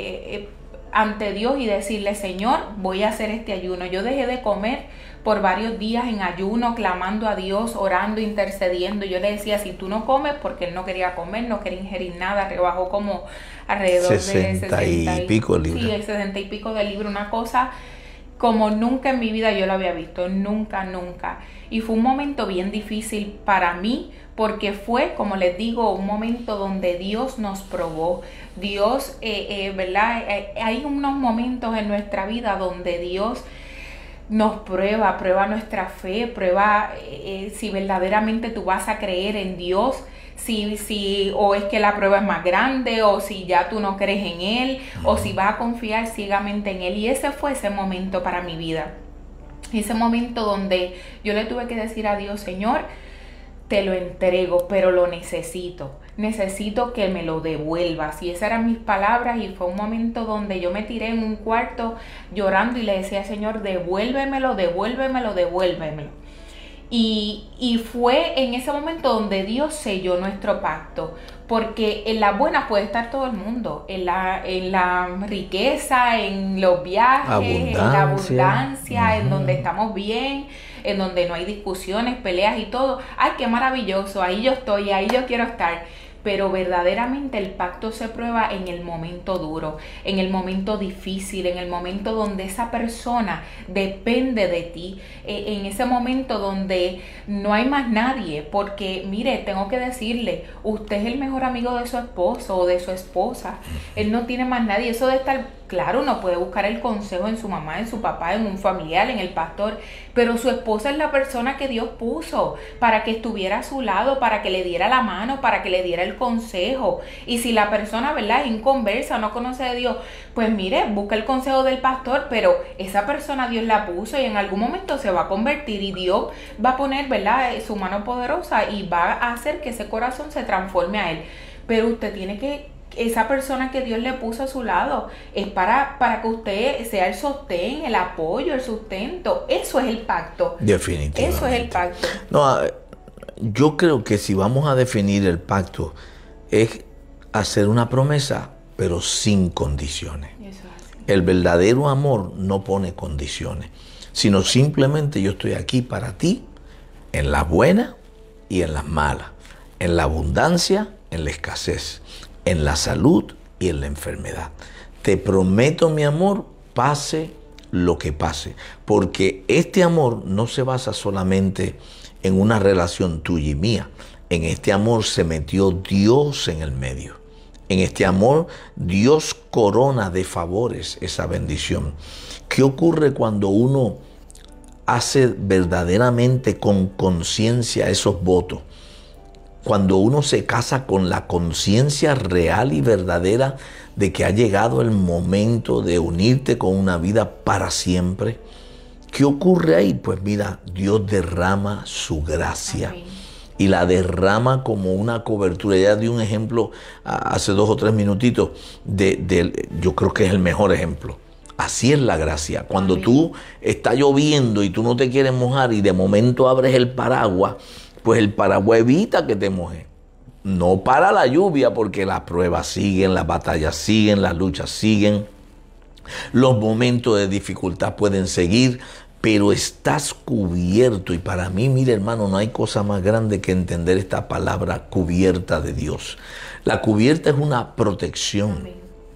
ante Dios y decirle, Señor, voy a hacer este ayuno. Yo dejé de comer por varios días en ayuno, clamando a Dios, orando, intercediendo. Yo le decía, si tú no comes, porque él no quería comer, no quería ingerir nada, rebajó como alrededor de 60 y pico de libras. Sí, el 60 y pico de libras, una cosa como nunca en mi vida yo lo había visto, nunca. Y fue un momento bien difícil para mí, porque fue, como les digo, un momento donde Dios nos probó. Dios, ¿verdad? Hay unos momentos en nuestra vida donde Dios nos prueba nuestra fe, prueba si verdaderamente tú vas a creer en Dios, si o es que la prueba es más grande, o si ya tú no crees en Él, o si vas a confiar ciegamente en Él. Y ese fue ese momento para mi vida. Ese momento donde yo le tuve que decir a Dios, Señor, te lo entrego, pero lo necesito que me lo devuelvas. Y esas eran mis palabras, y fue un momento donde yo me tiré en un cuarto llorando y le decía, Señor, devuélvemelo. Y fue en ese momento donde Dios selló nuestro pacto, porque en las buenas puede estar todo el mundo, en la riqueza, en los viajes, en la abundancia, en donde estamos bien, en donde no hay discusiones, peleas y todo. ¡Ay, qué maravilloso! Ahí yo estoy, ahí yo quiero estar. pero verdaderamente el pacto se prueba en el momento duro, en el momento difícil, en el momento donde esa persona depende de ti, en ese momento donde no hay más nadie, porque mire, tengo que decirle, usted es el mejor amigo de su esposo o de su esposa, él no tiene más nadie. Eso de estar, claro, uno puede buscar el consejo en su mamá, en su papá, en un familiar, en el pastor, pero su esposa es la persona que Dios puso para que estuviera a su lado, para que le diera la mano, para que le diera el consejo. Y si la persona, ¿verdad?, es inconversa, no conoce de Dios, pues mire, busca el consejo del pastor, pero esa persona Dios la puso y en algún momento se va a convertir y Dios va a poner, ¿verdad?, su mano poderosa y va a hacer que ese corazón se transforme a él. Pero usted tiene que, esa persona que Dios le puso a su lado es para que usted sea el sostén, el apoyo, el sustento. Eso es el pacto. Definitivamente. Eso es el pacto. No, yo creo que si vamos a definir el pacto es hacer una promesa, pero sin condiciones. Eso es así. El verdadero amor no pone condiciones, sino simplemente yo estoy aquí para ti en las buenas y en las malas, en la abundancia, en la escasez, en la salud y en la enfermedad. Te prometo mi amor, pase lo que pase, porque este amor no se basa solamente en una relación tuya y mía. En este amor se metió Dios en el medio. En este amor Dios corona de favores esa bendición. ¿Qué ocurre cuando uno hace verdaderamente con conciencia esos votos? Cuando uno se casa con la conciencia real y verdadera de que ha llegado el momento de unirte con una vida para siempre, ¿qué ocurre ahí? Pues mira, Dios derrama su gracia. Amén. Y la derrama como una cobertura. Ya di un ejemplo hace 2 o 3 minutitos, yo creo que es el mejor ejemplo. Así es la gracia. Cuando Amén. Tú está lloviendo y tú no te quieres mojar y de momento abres el paraguas, pues el paraguas evita que te mojes. No para la lluvia, porque las pruebas siguen, las batallas siguen, las luchas siguen, los momentos de dificultad pueden seguir, pero estás cubierto. Y para mí, mire hermano, no hay cosa más grande que entender esta palabra cubierta de Dios. La cubierta es una protección. Amén.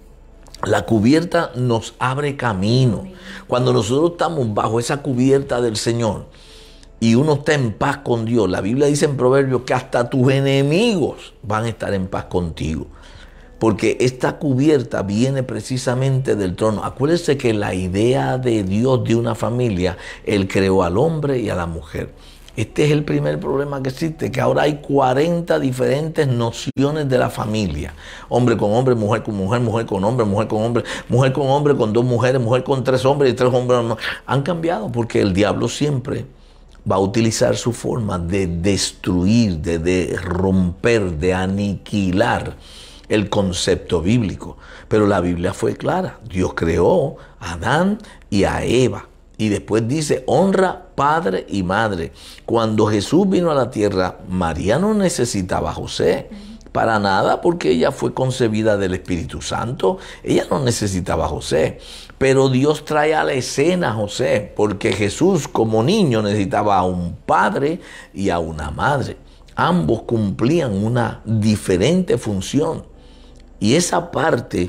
La cubierta nos abre camino. Amén. Cuando nosotros estamos bajo esa cubierta del Señor, y uno está en paz con Dios. La Biblia dice en Proverbios que hasta tus enemigos van a estar en paz contigo. Porque esta cubierta viene precisamente del trono. Acuérdense que la idea de Dios de una familia, Él creó al hombre y a la mujer. Este es el primer problema que existe, que ahora hay 40 diferentes nociones de la familia. Hombre con hombre, mujer con mujer, mujer con hombre, mujer con hombre, mujer con hombre, con 2 mujeres, mujer con 3 hombres y 3 hombres. No. Han cambiado porque el diablo siempre va a utilizar su forma de destruir, de romper, de aniquilar el concepto bíblico. Pero la Biblia fue clara. Dios creó a Adán y a Eva. Y después dice, honra padre y madre. Cuando Jesús vino a la tierra, María no necesitaba a José. Para nada, porque ella fue concebida del Espíritu Santo. Ella no necesitaba a José. Pero Dios trae a la escena a José, porque Jesús como niño necesitaba a un padre y a una madre. Ambos cumplían una diferente función. Y esa parte,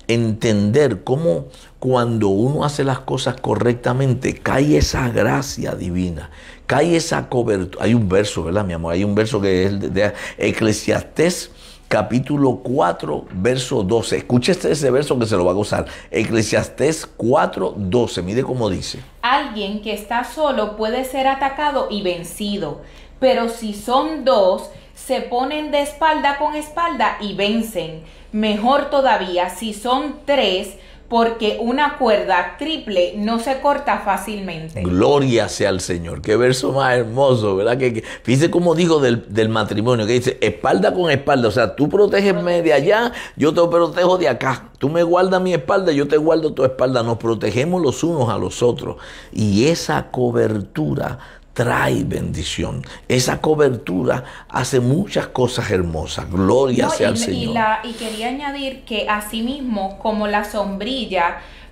entender cómo cuando uno hace las cosas correctamente, cae esa gracia divina, cae esa cobertura. Hay un verso, ¿verdad, mi amor? Hay un verso que es de Eclesiastés, capítulo 4, verso 12. Escúchese ese verso que se lo va a gozar. Eclesiastés 4, 12. Mire cómo dice. Alguien que está solo puede ser atacado y vencido, pero si son 2, se ponen de espalda con espalda y vencen. Mejor todavía si son 3, porque una cuerda triple no se corta fácilmente. Gloria sea al Señor. Qué verso más hermoso, ¿verdad? Fíjese cómo dijo del matrimonio, que dice espalda con espalda. O sea, tú protégeme de allá, yo te protejo de acá. Tú me guardas mi espalda, yo te guardo tu espalda. Nos protegemos los unos a los otros. Y esa cobertura trae bendición. Esa cobertura hace muchas cosas hermosas. Gloria sea al Señor. Y quería añadir que asimismo, como la sombrilla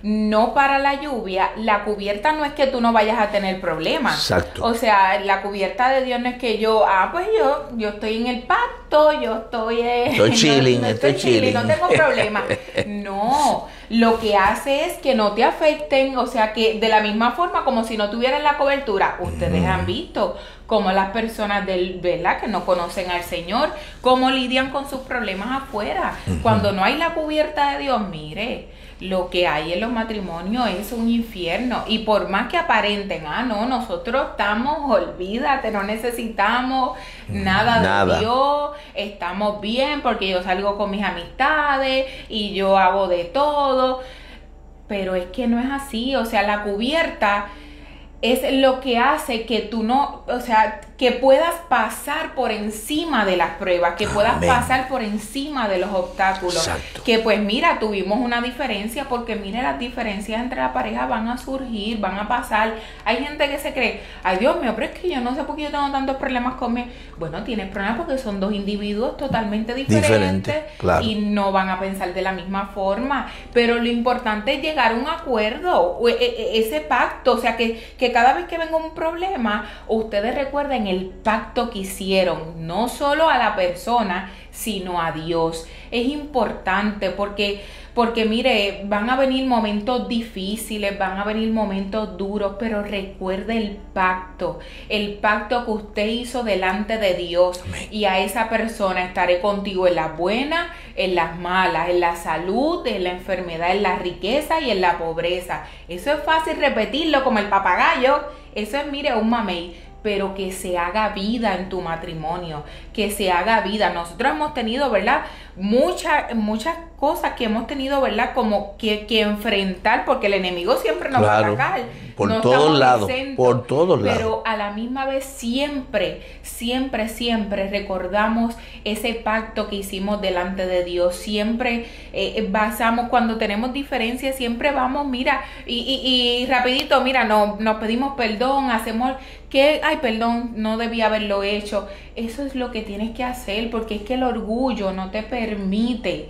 no para la lluvia, la cubierta no es que tú no vayas a tener problemas. Exacto. O sea, la cubierta de Dios no es que pues yo estoy en el pacto, yo estoy estoy chilling, estoy chilling, no tengo problema. No, lo que hace es que no te afecten, o sea, que de la misma forma como si no tuvieran la cobertura. Ustedes han visto cómo las personas ¿verdad?, que no conocen al Señor, cómo lidian con sus problemas afuera. Cuando no hay la cubierta de Dios, mire, lo que hay en los matrimonios es un infierno. Y por más que aparenten, no, nosotros estamos, olvídate, no necesitamos nada de Dios, estamos bien porque yo salgo con mis amistades y yo hago de todo. Pero es que no es así. O sea, la cubierta es lo que hace que tú no, o sea, que puedas pasar por encima de las pruebas, que puedas pasar por encima de los obstáculos. Exacto. Que pues mira, tuvimos una diferencia, porque mira, las diferencias entre la pareja van a surgir, van a pasar. Hay gente que se cree, ay Dios mío, pero es que yo no sé por qué yo tengo tantos problemas con mi... Bueno, tienes problemas porque son dos individuos totalmente diferentes, claro, y no van a pensar de la misma forma. Pero lo importante es llegar a un acuerdo, ese pacto, o sea, que cada vez que venga un problema, ustedes recuerden el pacto que hicieron, no solo a la persona, sino a Dios. Es importante porque mire, van a venir momentos difíciles, van a venir momentos duros, pero recuerde el pacto que usted hizo delante de Dios. Amén. Y a esa persona estaré contigo en las buenas, en las malas, en la salud, en la enfermedad, en la riqueza y en la pobreza. Eso es fácil repetirlo como el papagayo. Eso es, mire, un mamey. Pero que se haga vida en tu matrimonio, que se haga vida. Nosotros hemos tenido, ¿verdad?, muchas cosas que hemos tenido, ¿verdad?, como que enfrentar, porque el enemigo siempre nos va a atacar. Por todos lados, por todos lados. Pero a la misma vez siempre recordamos ese pacto que hicimos delante de Dios. Siempre basamos, cuando tenemos diferencias, siempre vamos, mira, y rapidito, mira, nos pedimos perdón, hacemos que, ay, perdón, no debía haberlo hecho. Eso es lo que tienes que hacer, porque es que el orgullo no te permite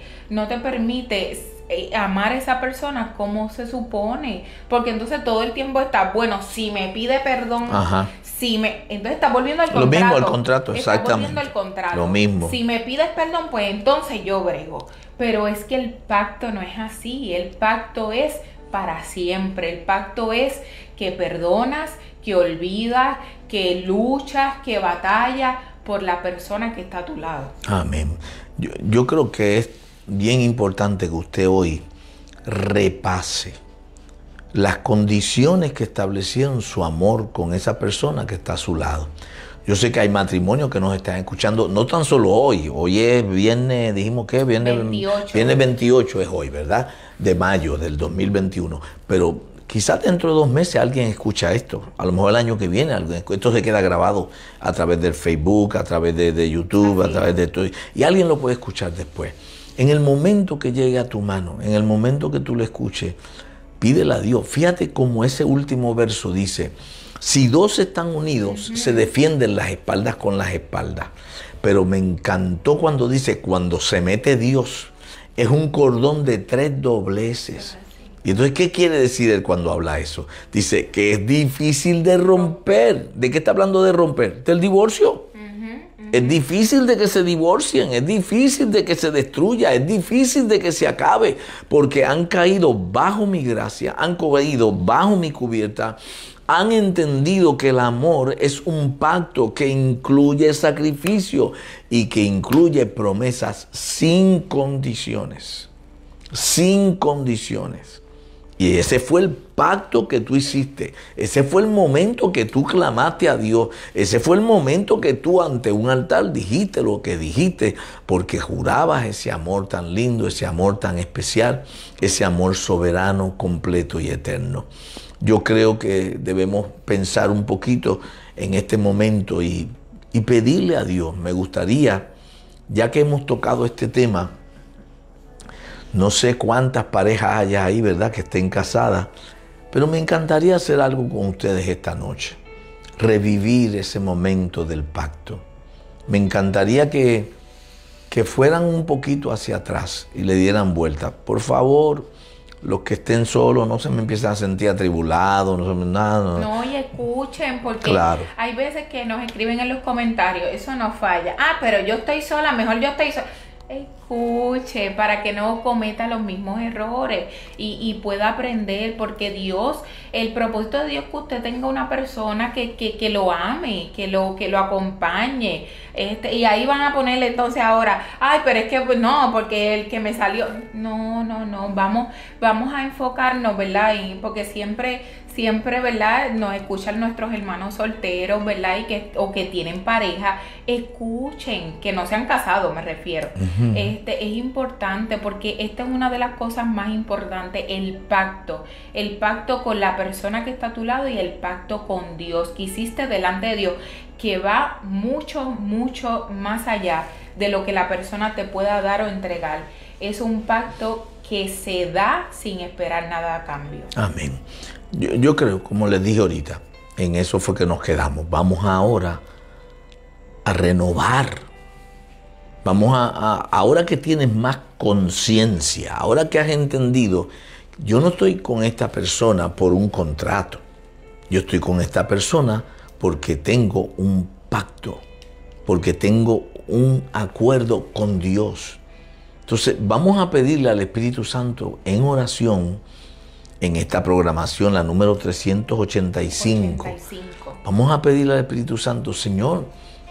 amar a esa persona como se supone, porque entonces todo el tiempo está, bueno, si me pide perdón, entonces está volviendo al contrato. Lo mismo el contrato, exactamente. Volviendo al contrato. Lo mismo. Si me pides perdón, pues entonces yo brego. Pero es que el pacto no es así. El pacto es para siempre. El pacto es que perdonas, que olvidas, que luchas, que batallas por la persona que está a tu lado. Amén. Yo creo que es bien importante que usted hoy repase las condiciones que establecieron su amor con esa persona que está a su lado. Yo sé que hay matrimonios que nos están escuchando, no tan solo hoy es viernes, dijimos que viernes 28 es hoy, ¿verdad? De mayo del 2021, pero quizás dentro de 2 meses alguien escucha esto, a lo mejor el año que viene, esto se queda grabado a través del Facebook, a través de YouTube, a través de todo, y alguien lo puede escuchar después. En el momento que llegue a tu mano, en el momento que tú lo escuches, pídele a Dios. Fíjate cómo ese último verso dice, si 2 están unidos, se defienden las espaldas con las espaldas. Pero me encantó cuando dice, cuando se mete Dios, es un cordón de 3 dobleces. Y entonces, ¿qué quiere decir él cuando habla eso? Dice que es difícil de romper. ¿De qué está hablando de romper? Del divorcio. Es difícil de que se divorcien, es difícil de que se destruya, es difícil de que se acabe, porque han caído bajo mi gracia, han caído bajo mi cubierta, han entendido que el amor es un pacto que incluye sacrificio y que incluye promesas sin condiciones. Sin condiciones. Y ese fue el pacto que tú hiciste. Ese fue el momento que tú clamaste a Dios. Ese fue el momento que tú ante un altar dijiste lo que dijiste, porque jurabas ese amor tan lindo, ese amor tan especial, ese amor soberano, completo y eterno. Yo creo que debemos pensar un poquito en este momento y pedirle a Dios. Me gustaría, ya que hemos tocado este tema, no sé cuántas parejas haya ahí, ¿verdad?, que estén casadas, pero me encantaría hacer algo con ustedes esta noche. Revivir ese momento del pacto. Me encantaría que fueran un poquito hacia atrás y le dieran vuelta. Por favor, los que estén solos no se me empiezan a sentir atribulados, nada. No, y escuchen, porque Claro. hay veces que nos escriben en los comentarios, eso no falla. Ah, pero yo estoy sola, mejor yo estoy sola. Escuche para que no cometa los mismos errores y pueda aprender, porque Dios, el propósito de Dios es que usted tenga una persona que lo ame, que lo acompañe. Y ahí van a ponerle entonces ahora, ay, pero es que pues, no, porque el que me salió, no, vamos a enfocarnos, ¿verdad? Porque siempre, ¿verdad? Nos escuchan nuestros hermanos solteros, ¿verdad? O que tienen pareja, escuchen, que no se han casado, me refiero. Es importante, porque esta es una de las cosas más importantes, el pacto con la persona que está a tu lado y el pacto con Dios que hiciste delante de Dios, que va mucho más allá de lo que la persona te pueda dar o entregar. Es un pacto que se da sin esperar nada a cambio. Amén. Yo creo, como les dije ahorita, en eso fue que nos quedamos. Vamos ahora a renovar. Vamos ahora que tienes más conciencia, ahora que has entendido, yo no estoy con esta persona por un contrato. Yo estoy con esta persona porque tengo un pacto, porque tengo un acuerdo con Dios. Entonces, vamos a pedirle al Espíritu Santo en oración, en esta programación, la número 385. Vamos a pedirle al Espíritu Santo, Señor,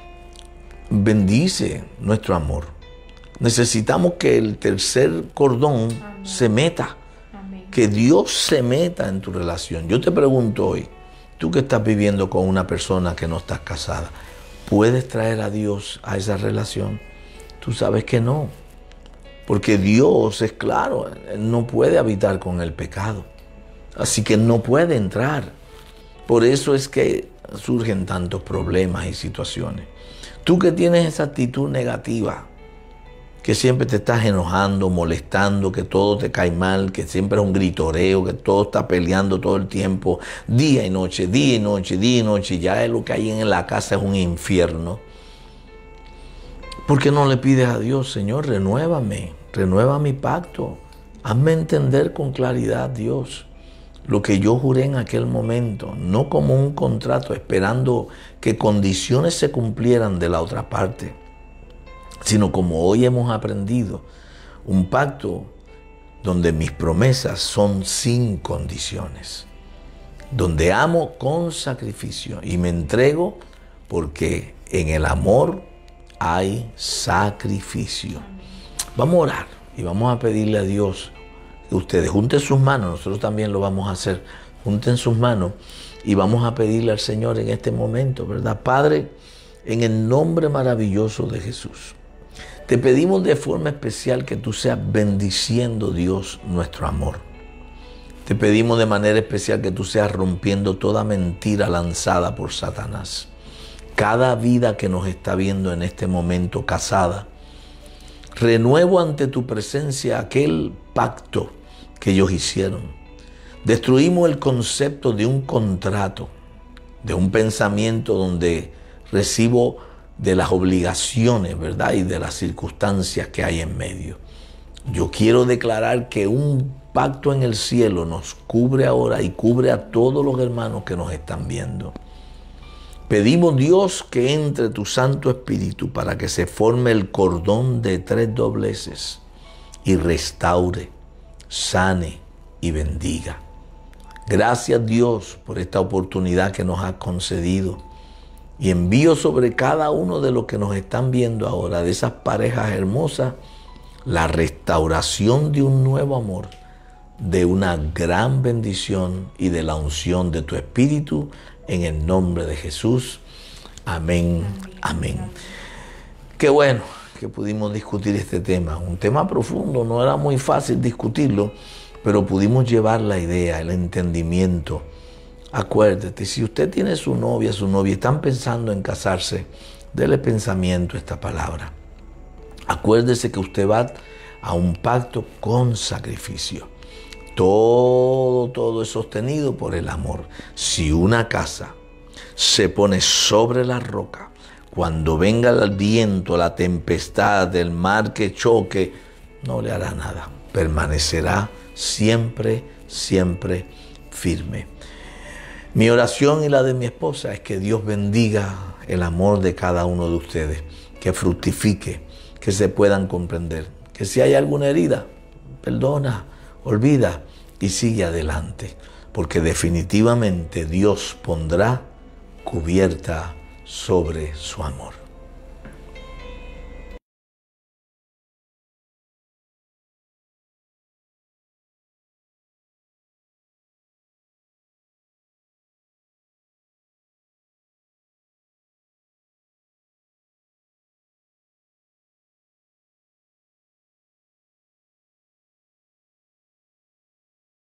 bendice nuestro amor. Necesitamos que el tercer cordón Amén. Se meta. Amén. Que Dios se meta en tu relación. Yo te pregunto hoy, tú que estás viviendo con una persona que no estás casada, ¿puedes traer a Dios a esa relación? Tú sabes que no. Porque Dios es claro, Él no puede habitar con el pecado. Así que no puede entrar. Por eso es que surgen tantos problemas y situaciones. Tú que tienes esa actitud negativa, que siempre te estás enojando, molestando, que todo te cae mal, que siempre es un gritoreo, que todo está peleando todo el tiempo, día y noche, día y noche, día y noche, y ya lo que hay en la casa es un infierno. ¿Por qué no le pides a Dios, Señor, renuévame, renueva mi pacto? Hazme entender con claridad, Dios, lo que yo juré en aquel momento, no como un contrato esperando que condiciones se cumplieran de la otra parte, sino como hoy hemos aprendido, un pacto donde mis promesas son sin condiciones, donde amo con sacrificio y me entrego porque en el amor hay sacrificio. Vamos a orar y vamos a pedirle a Dios que ustedes junten sus manos, nosotros también lo vamos a hacer, junten sus manos y vamos a pedirle al Señor en este momento, ¿verdad? Padre, en el nombre maravilloso de Jesús, te pedimos de forma especial que tú seas bendiciendo, Dios, nuestro amor. Te pedimos de manera especial que tú seas rompiendo toda mentira lanzada por Satanás. Cada vida que nos está viendo en este momento casada, renuevo ante tu presencia aquel pacto que ellos hicieron. Destruimos el concepto de un contrato, de un pensamiento donde recibo de las obligaciones, ¿verdad? Y de las circunstancias que hay en medio. Yo quiero declarar que un pacto en el cielo nos cubre ahora y cubre a todos los hermanos que nos están viendo. Pedimos, Dios, que entre tu Santo Espíritu para que se forme el cordón de 3 dobleces y restaure, sane y bendiga. Gracias, Dios, por esta oportunidad que nos has concedido. Y envío sobre cada uno de los que nos están viendo ahora, de esas parejas hermosas, la restauración de un nuevo amor, de una gran bendición y de la unción de tu Espíritu, en el nombre de Jesús. Amén, amén. Qué bueno que pudimos discutir este tema. Un tema profundo, no era muy fácil discutirlo, pero pudimos llevar la idea, el entendimiento. Acuérdate, si usted tiene su novia, están pensando en casarse, dele pensamiento a esta palabra. Acuérdese que usted va a un pacto con sacrificio. Todo es sostenido por el amor. Si una casa se pone sobre la roca, cuando venga el viento, la tempestad, el mar que choque, no le hará nada. Permanecerá siempre, siempre firme. Mi oración y la de mi esposa es que Dios bendiga el amor de cada uno de ustedes, que fructifique, que se puedan comprender, que si hay alguna herida, perdona, olvida y sigue adelante, porque definitivamente Dios pondrá cubierta sobre su amor.